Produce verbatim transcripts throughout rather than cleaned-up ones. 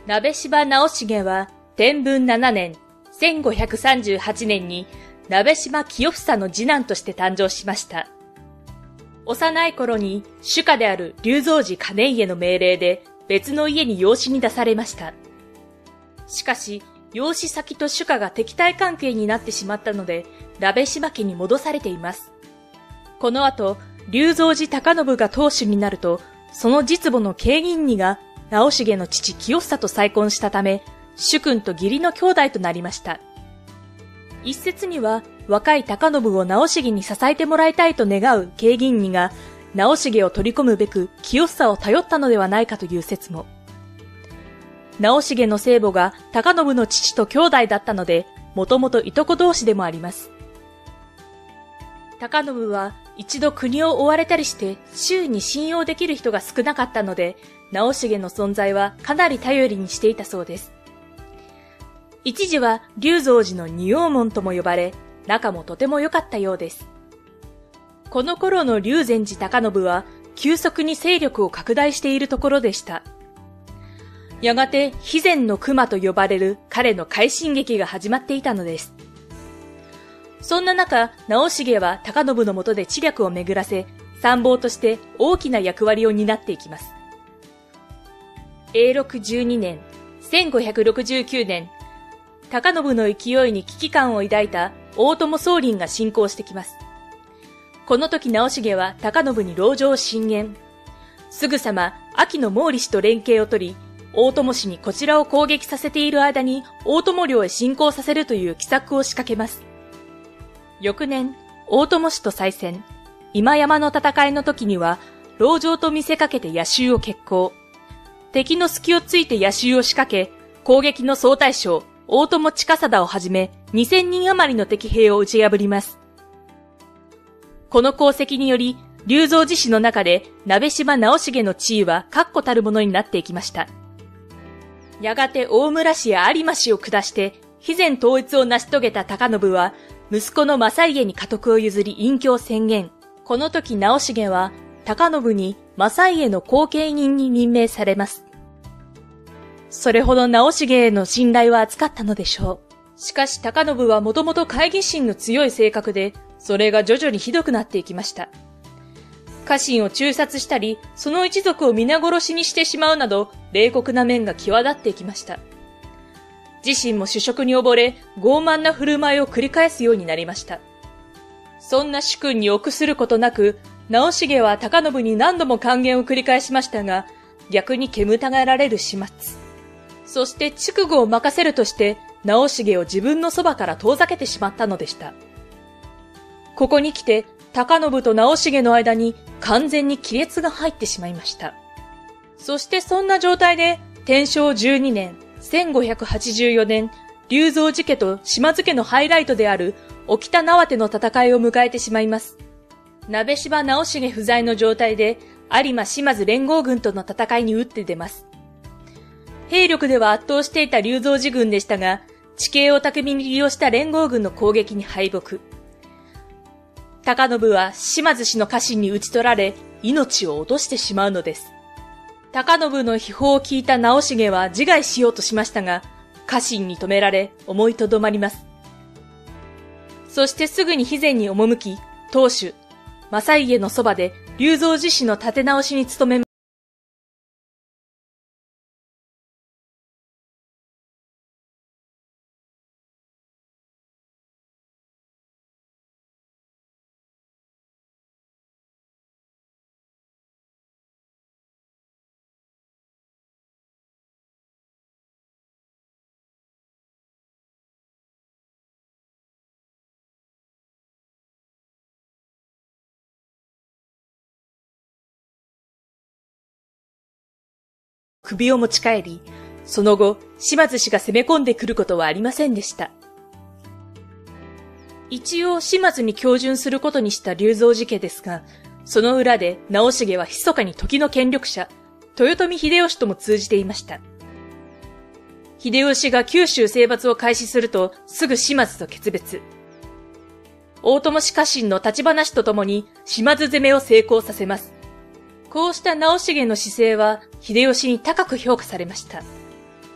鍋柴直重は天文ななねん、せんごひゃくさんじゅうはちねんに鍋島清房の次男として誕生しました。幼い頃に主家である龍造寺兼家の命令で別の家に養子に出されました。しかし、養子先と主家が敵対関係になってしまったので、鍋島家に戻されています。この後、龍造寺高信が当主になると、その実母の慶銀尼が直重の父清房と再婚したため、主君と義理の兄弟となりました。一説には、若い高信を直重に支えてもらいたいと願う慶銀尼が、直重を取り込むべく清房を頼ったのではないかという説も。直重の生母が高信の父と兄弟だったので、もともといとこ同士でもあります。高信は一度国を追われたりして周囲に信用できる人が少なかったので、直重の存在はかなり頼りにしていたそうです。一時は龍造寺の仁王門とも呼ばれ、仲もとても良かったようです。この頃の龍禅寺高信は急速に勢力を拡大しているところでした。やがて肥前の熊と呼ばれる彼の快進撃が始まっていたのです。そんな中、直重は高信の下で知略を巡らせ、参謀として大きな役割を担っていきます。永禄じゅうにねん、せんごひゃくろくじゅうきゅうねん、高信の勢いに危機感を抱いた大友宗麟が侵攻してきます。この時直重は高信に籠城を進言。すぐさま秋の毛利氏と連携を取り、大友氏にこちらを攻撃させている間に大友領へ侵攻させるという奇策を仕掛けます。翌年、大友氏と再戦、今山の戦いの時には、籠城と見せかけて野襲を決行。敵の隙をついて野襲を仕掛け、攻撃の総大将、大友親貞をはじめ、にせんにん余りの敵兵を打ち破ります。この功績により、龍造寺氏の中で、鍋島直重の地位は確固たるものになっていきました。やがて大村氏や有馬氏を下して、肥前統一を成し遂げた高信は、息子の正家に家督を譲り隠居を宣言。この時直重は、高信に正家の後継人に任命されます。それほど直重への信頼は厚かったのでしょう。しかし高信はもともと懐疑心の強い性格で、それが徐々にひどくなっていきました。家臣を誅殺したり、その一族を皆殺しにしてしまうなど、冷酷な面が際立っていきました。自身も主食に溺れ、傲慢な振る舞いを繰り返すようになりました。そんな主君に臆することなく、直重は高信に何度も諫言を繰り返しましたが、逆に煙たがられる始末。そして筑後を任せるとして、直重を自分のそばから遠ざけてしまったのでした。ここに来て、高信と直重の間に完全に亀裂が入ってしまいました。そしてそんな状態で、天正じゅうにねん、せんごひゃくはちじゅうよねん、龍造寺家と島津家のハイライトである沖田縄手の戦いを迎えてしまいます。鍋柴直重不在の状態で、有馬島津連合軍との戦いに打って出ます。兵力では圧倒していた龍造寺軍でしたが、地形を巧みに利用した連合軍の攻撃に敗北。高信は島津氏の家臣に討ち取られ、命を落としてしまうのです。高信の秘宝を聞いた直重は自害しようとしましたが、家臣に止められ思いとどまります。そしてすぐに肥前に赴き、当主、正家のそばで龍造寺氏の立て直しに努めます。首を持ち帰り、その後、島津氏が攻め込んでくることはありませんでした。一応島津に恭順することにした龍造寺家ですが、その裏で直重は密かに時の権力者、豊臣秀吉とも通じていました。秀吉が九州征伐を開始すると、すぐ島津と決別。大友氏家臣の立花氏と共に島津攻めを成功させます。こうした直重の姿勢は秀吉に高く評価されました。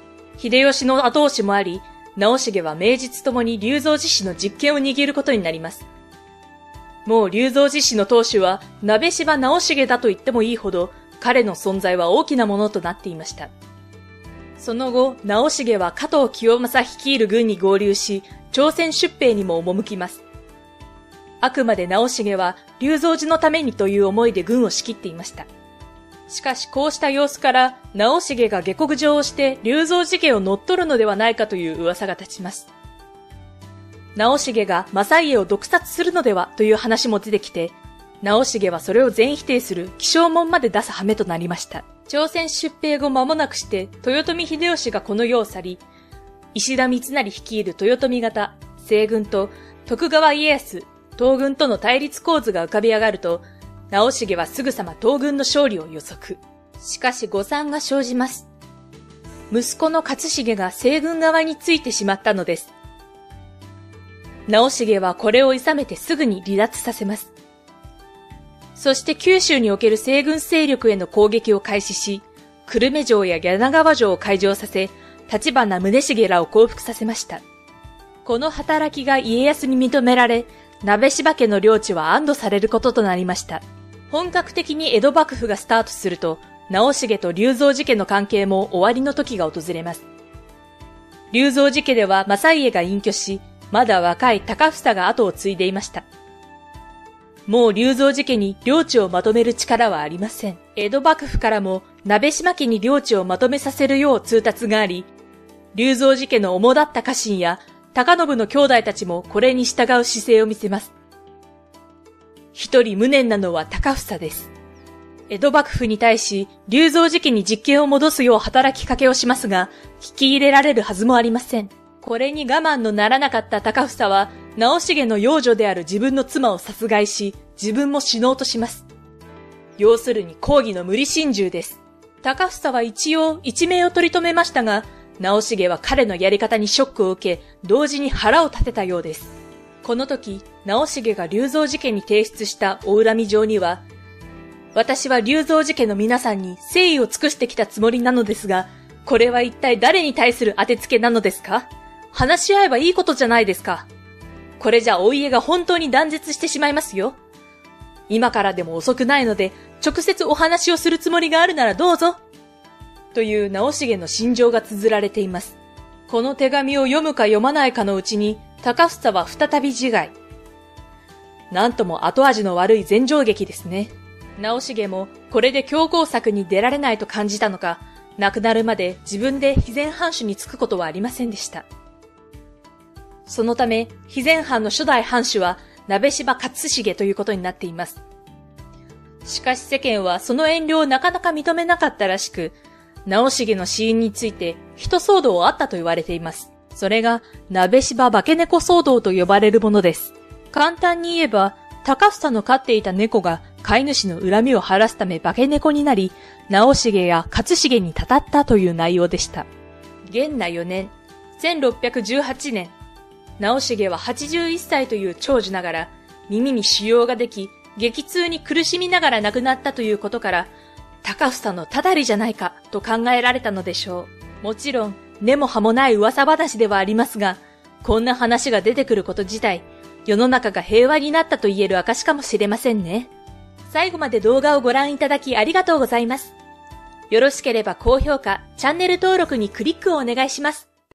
秀吉の後押しもあり、直重は名実ともに龍造寺氏の実権を握ることになります。もう龍造寺氏の当主は鍋柴直重だと言ってもいいほど、彼の存在は大きなものとなっていました。その後、直重は加藤清正率いる軍に合流し、朝鮮出兵にも赴きます。あくまで直重は龍造寺のためにという思いで軍を仕切っていました。しかしこうした様子から、直重が下克上をして龍造寺家を乗っ取るのではないかという噂が立ちます。直重が正家を毒殺するのではという話も出てきて、直重はそれを全否定する起請文まで出す羽目となりました。朝鮮出兵後間もなくして豊臣秀吉がこの世を去り、石田三成率いる豊臣方、西軍と徳川家康、東軍との対立構図が浮かび上がると、直重はすぐさま東軍の勝利を予測。しかし誤算が生じます。息子の勝重が西軍側についてしまったのです。直重はこれを諌めてすぐに離脱させます。そして九州における西軍勢力への攻撃を開始し、久留米城や柳川城を開城させ、立花宗茂らを降伏させました。この働きが家康に認められ、鍋柴家の領地は安堵されることとなりました。本格的に江戸幕府がスタートすると、直重と龍造寺家の関係も終わりの時が訪れます。龍造寺家では正家が隠居し、まだ若い高房が後を継いでいました。もう龍造寺家に領地をまとめる力はありません。江戸幕府からも鍋島家に領地をまとめさせるよう通達があり、龍造寺家の主だった家臣や高信の兄弟たちもこれに従う姿勢を見せます。一人無念なのは高房です。江戸幕府に対し龍造寺家に実権を戻すよう働きかけをしますが、聞き入れられるはずもありません。これに我慢のならなかった高房は、直重の養女である自分の妻を殺害し、自分も死のうとします。要するに公儀の無理心中です。高房は一応一命を取り留めましたが、直重は彼のやり方にショックを受け、同時に腹を立てたようです。この時、直重が龍造寺家に提出したお恨み状には、私は龍造寺家の皆さんに誠意を尽くしてきたつもりなのですが、これは一体誰に対する当てつけなのですか？話し合えばいいことじゃないですか。これじゃお家が本当に断絶してしまいますよ。今からでも遅くないので、直接お話をするつもりがあるならどうぞ。という直重の心情が綴られています。この手紙を読むか読まないかのうちに、高房は再び自害。なんとも後味の悪い前場劇ですね。直重もこれで強攻策に出られないと感じたのか、亡くなるまで自分で肥前藩主に就くことはありませんでした。そのため、肥前藩の初代藩主は、鍋柴勝重ということになっています。しかし世間はその遠慮をなかなか認めなかったらしく、直重の死因について、一騒動あったと言われています。それが、鍋柴化け猫騒動と呼ばれるものです。簡単に言えば、高房の飼っていた猫が、飼い主の恨みを晴らすため化け猫になり、直重や勝重にたたったという内容でした。元和よねん、せんろっぴゃくじゅうはちねん、直重ははちじゅういっさいという長寿ながら、耳に腫瘍ができ、激痛に苦しみながら亡くなったということから、高房のただりじゃないかと考えられたのでしょう。もちろん、根も葉もない噂話ではありますが、こんな話が出てくること自体、世の中が平和になったと言える証かもしれませんね。最後まで動画をご覧いただきありがとうございます。よろしければ高評価、チャンネル登録にクリックをお願いします。